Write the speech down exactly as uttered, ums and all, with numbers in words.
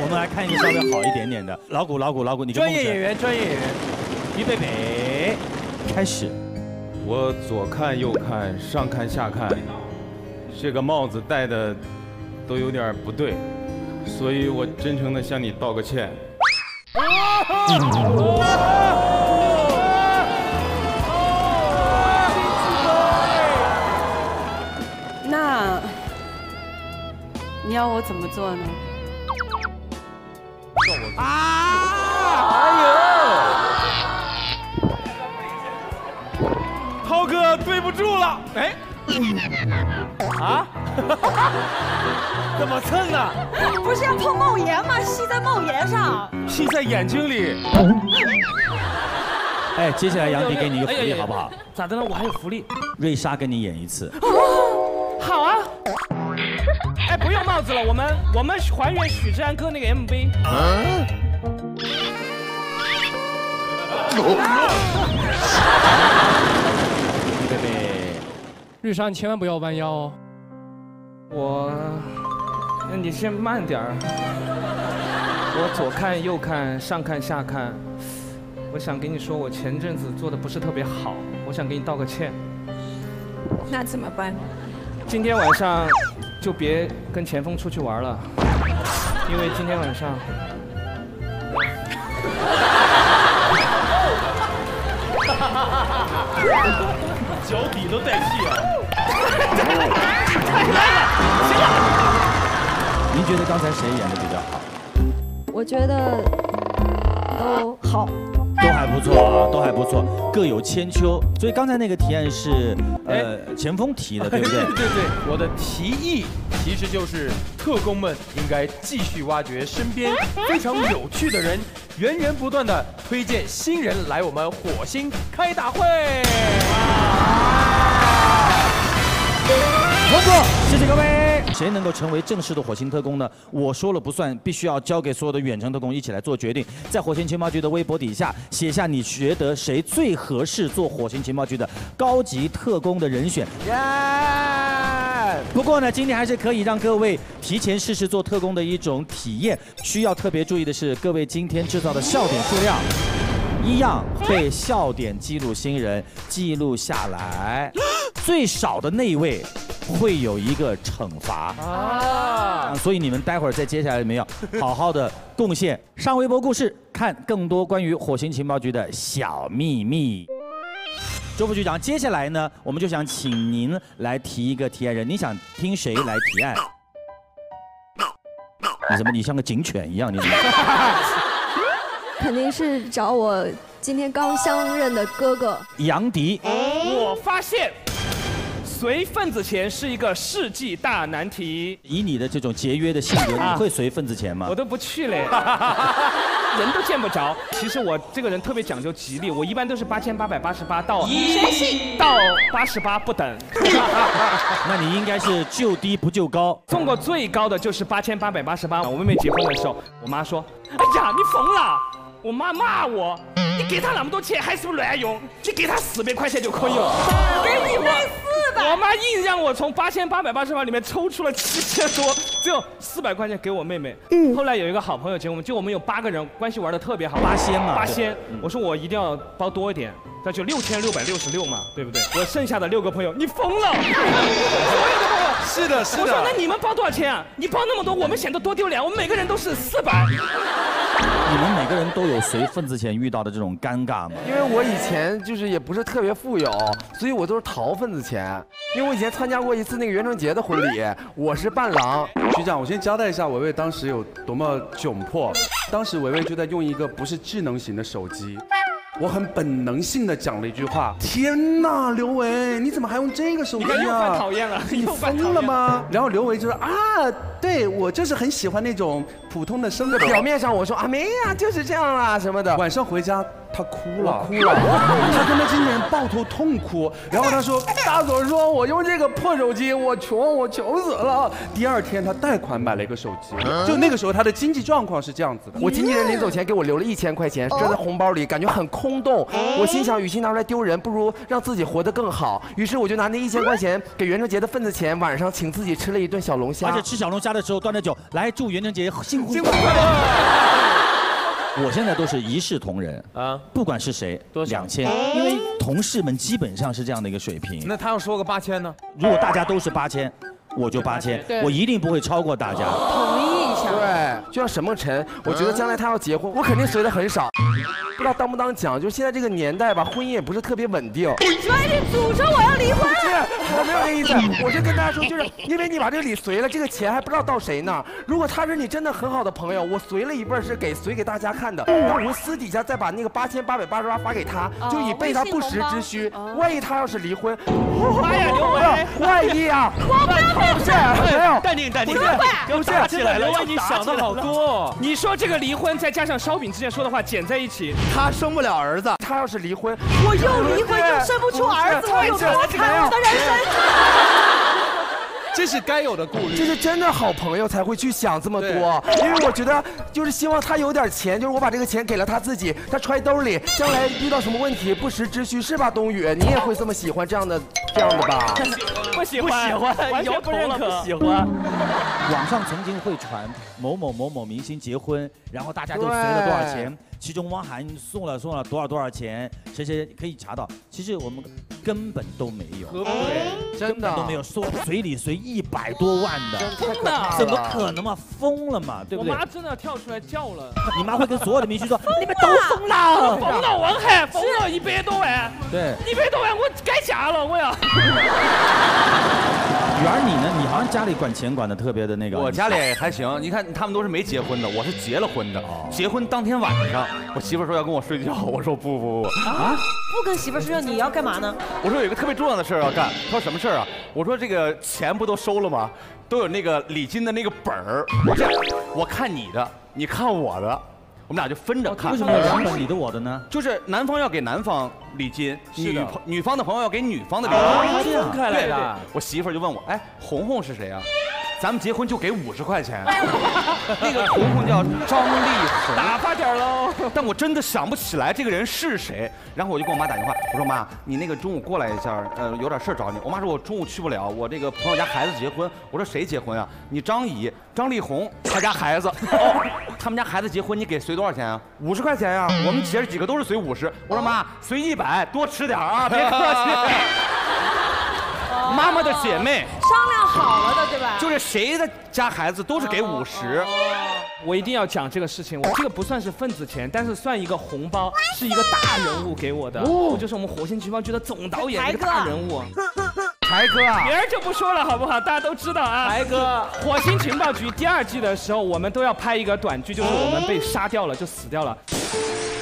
们来看一个稍微好一点点的。老谷，老谷，老谷，你跟专业演员，专业演员， 预备备，开始。 我左看右看，上看下看，这个帽子戴的都有点不对，所以我真诚的向你道个歉。 那你要我怎么做呢？ 啊！哎呦，涛哥对不住了，哎，啊，怎么蹭呢？ 不是要碰帽檐吗？吸在帽檐上， 吸在眼睛里。 哎，接下来杨迪给你一个福利，好不好？ 咋的呢？我还有福利。 瑞莎跟你演一次。 好啊。哎，不用帽子了，我们我们还原许志安哥那个 M V。嗯。 预备备。 瑞莎，你千万不要弯腰哦。 我，那你先慢点儿。我左看右看，上看下看。我想跟你说，我前阵子做的不是特别好，我想给你道个歉。 那怎么办？ 今天晚上就别跟前锋出去玩了，因为今天晚上。 脚底都带气啊！ 行了。 您觉得刚才谁演的比较好？ 我觉得都好。 都还不错啊，都还不错，各有千秋。所以刚才那个提案是呃前锋提的，对不对？ 对对对，我的提议其实就是特工们应该继续挖掘身边非常有趣的人，源源不断的推荐新人来我们火星开大会。 通过，谢谢各位。谁能够成为正式的火星特工呢？我说了不算，必须要交给所有的远程特工一起来做决定。在火星情报局的微博底下写下你觉得谁最合适做火星情报局的高级特工的人选。不过呢，今天还是可以让各位提前试试做特工的一种体验。需要特别注意的是，各位今天制造的笑点数量。一样被笑点记录新人记录下来，最少的那一位会有一个惩罚啊！所以你们待会儿在接下来里面要好好的贡献。上微博故事，看更多关于火星情报局的小秘密。周副局长，接下来呢，我们就想请您来提一个提案人，你想听谁来提案？你怎么你像个警犬一样？你怎么？ 肯定是找我今天刚相认的哥哥杨迪。 我发现随份子钱是一个世纪大难题。 以你的这种节约的性格，你会随份子钱吗？ 我都不去嘞，人都见不着。其实我这个人特别讲究吉利，我一般都是八千八百八十八到谁信到八十八不等。 那你应该是就低不就高。 中过最高的就是八千八百八十八。我妹妹结婚的时候，我妈说：“哎呀，你疯了！”我妈骂我，你给他那么多钱还是不乱用，你给他四百块钱就可以了。 给你妹四百。 我妈硬让我从八千八百八十八里面抽出了七千多，只有四百块钱给我妹妹。嗯。后来有一个好朋友结婚，就我们有八个人，关系玩的特别好。 八仙嘛。 八仙，我说我一定要包多一点，那就六千六百六十六嘛，对不对？我剩下的六个朋友，你疯了！所有的朋友。 是的，是的。 我说那你们包多少钱啊？你包那么多，我们显得多丢脸。我们每个人都是四百。 你们每个人都有随份子钱遇到的这种尴尬吗？ 因为我以前就是也不是特别富有，所以我都是逃份子钱。因为我以前参加过一次那个袁成杰的婚礼，我是伴郎。 局长，我先交代一下维维当时有多么窘迫。当时维维就在用一个不是智能型的手机。我很本能性的讲了一句话：天哪，刘维，你怎么还用这个手机啊？ 你又犯讨厌了， 你疯了吗？然后刘维就说啊，对我就是很喜欢那种普通的生活。 表面上我说啊没呀，就是这样啦什么的。 晚上回家， 他哭了， 哭了， 他跟他经纪人抱头痛哭，然后他说，大总说我用这个破手机，我穷，我穷死了。第二天他贷款买了一个手机，就那个时候他的经济状况是这样子的。 我经纪人临走前给我留了一千块钱，装在红包里，感觉很空洞。我心想，与其拿出来丢人，不如让自己活得更好。于是我就拿那一千块钱给袁成杰的份子钱，晚上请自己吃了一顿小龙虾。 而且吃小龙虾的时候端着酒来祝袁成杰新婚快乐。我现在都是一视同仁啊，不管是谁，两千，因为同事们基本上是这样的一个水平。 那他要说个八千呢？ 如果大家都是八千，我就八千，我一定不会超过大家。 统一一下。 对，就像沈梦辰，我觉得将来他要结婚，我肯定随的很少。不知道当不当讲，就是现在这个年代吧，婚姻也不是特别稳定。 所以你诅咒我要离婚？ 是，我没有这意思，我是跟大家说，就是因为你把这个礼随了，这个钱还不知道到谁那儿。如果他是你真的很好的朋友，我随了一半是给随给大家看的，那我们私底下再把那个八千八百八十八发给他，就以备他不时之需。万一他要是离婚， 妈呀，刘维， 万一啊， 不是，没有， 淡定淡定， 不是， 打起来了，刘维你想的好多。你说这个离婚，再加上烧饼之前说的话剪在一起， 他生不了儿子，他要是离婚， 我又离婚又生不出儿子，我有多惨我的人生。 这是该有的顾虑， 这是真的好朋友才会去想这么多，因为我觉得就是希望他有点钱，就是我把这个钱给了他自己，他揣兜里，将来遇到什么问题不时之需，是吧？冬雨，你也会这么喜欢这样的这样的吧？ 不喜欢，不喜欢，摇头了，不喜欢。 网上曾经会传某某某某明星结婚，然后大家就随了多少钱。其中汪涵送了送了多少多少钱，谁谁可以查到。其实我们根本都没有， 对，真的都没有，说随礼随一百多万的， 真的， 怎么可能嘛？疯了嘛，对不对？ 我妈真的跳出来叫了， 你妈会跟所有的明星说，你们都疯了， 疯了，王海疯了一百多万， 对， 一百多万我该嫁了，我要。 圆儿你呢？你好像家里管钱管的特别的那个。 我家里还行，你看他们都是没结婚的，我是结了婚的。结婚当天晚上，我媳妇说要跟我睡觉，我说不不不啊，不跟媳妇睡觉，你要干嘛呢？ 我说有一个特别重要的事儿要干。他说什么事儿啊？我说这个钱不都收了吗？都有那个礼金的那个本儿。我这样，我看你的，你看我的。我们俩就分着看。 为什么有两本你的我的呢？ 就是男方要给男方礼金，女女方的朋友要给女方的礼金，分开来的。 我媳妇就问我，哎，红红是谁啊？咱们结婚就给五十块钱。那个红红叫张丽红， 打发点喽。 但我真的想不起来这个人是谁。然后我就给我妈打电话，我说妈，你那个中午过来一下，呃，有点事找你。我妈说我中午去不了，我这个朋友家孩子结婚。我说谁结婚啊？你张姨、张丽红，她家孩子。哦，他们家孩子结婚，你给随多少钱啊？五十块钱呀、啊。我们姐几个都是随五十。我说妈，随一百，多吃点啊，别客气。妈妈的姐妹商量好了的，对吧？ 就是谁的家孩子都是给五十。 我一定要讲这个事情，我这个不算是份子钱，但是算一个红包，是一个大人物给我的，我就是我们火星剧方局的总导演，一个大人物。 台哥啊， 别人就不说了，好不好？大家都知道啊。 台哥， 火星情报局第二季的时候，我们都要拍一个短剧，就是我们被杀掉了，就死掉了。